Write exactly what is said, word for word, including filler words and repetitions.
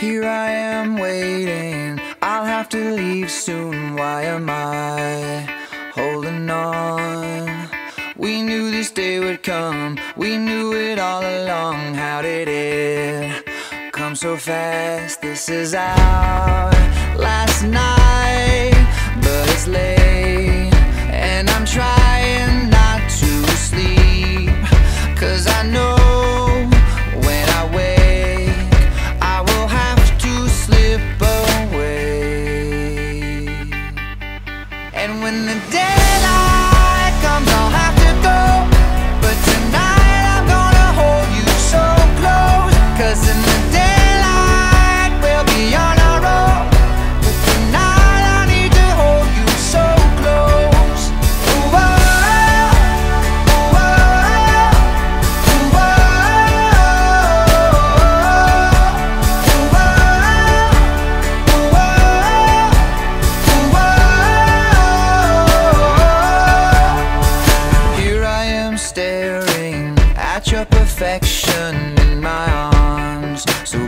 Here I am waiting, I'll have to leave soon. Why am I holding on? We knew this day would come, we knew it all along. How did it come so fast? This is our last night, but it's late, and I'm trying not to sleep, 'cause I know when I wake I will have to slip away. And when the daylight comes I'll have to go, but tonight I'm gonna hold you so close, 'cause in the daylight we'll be on our own, but tonight I need to hold you so close. Ooh, oh, ooh, oh, ooh, oh, ooh, oh. Here I am staring at your perfection in my arms, so